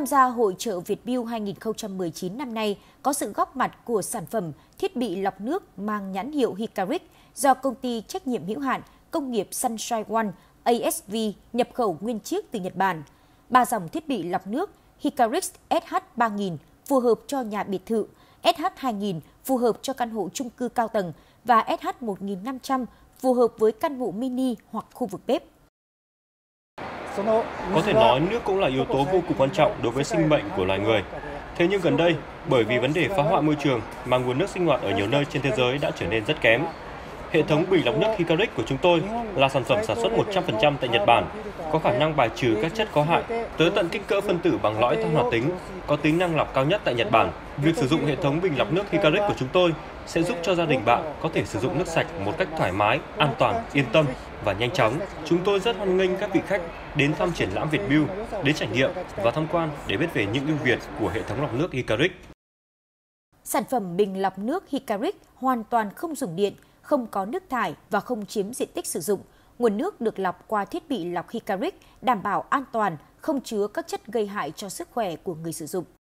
Tham gia hội chợ Vietbuild 2019 năm nay có sự góp mặt của sản phẩm thiết bị lọc nước mang nhãn hiệu Hicaric do công ty trách nhiệm hữu hạn công nghiệp Sunshine One ASV nhập khẩu nguyên chiếc từ Nhật Bản. 3 dòng thiết bị lọc nước Hicaric SH3000 phù hợp cho nhà biệt thự, SH2000 phù hợp cho căn hộ chung cư cao tầng và SH1500 phù hợp với căn hộ mini hoặc khu vực bếp. Có thể nói nước cũng là yếu tố vô cùng quan trọng đối với sinh mệnh của loài người. Thế nhưng gần đây, bởi vì vấn đề phá hoại môi trường mà nguồn nước sinh hoạt ở nhiều nơi trên thế giới đã trở nên rất kém. Hệ thống bình lọc nước Hicaric của chúng tôi là sản phẩm sản xuất 100% tại Nhật Bản, có khả năng bài trừ các chất có hại tới tận kích cỡ phân tử bằng lõi than hoạt tính, có tính năng lọc cao nhất tại Nhật Bản. Việc sử dụng hệ thống bình lọc nước Hicaric của chúng tôi sẽ giúp cho gia đình bạn có thể sử dụng nước sạch một cách thoải mái, an toàn, yên tâm và nhanh chóng. Chúng tôi rất hoan nghênh các vị khách đến thăm triển lãm Vietbuild, đến trải nghiệm và tham quan để biết về những ưu việt của hệ thống lọc nước Hicaric. Sản phẩm bình lọc nước Hicaric hoàn toàn không dùng điện, không có nước thải và không chiếm diện tích sử dụng. Nguồn nước được lọc qua thiết bị lọc Hicaric đảm bảo an toàn, không chứa các chất gây hại cho sức khỏe của người sử dụng.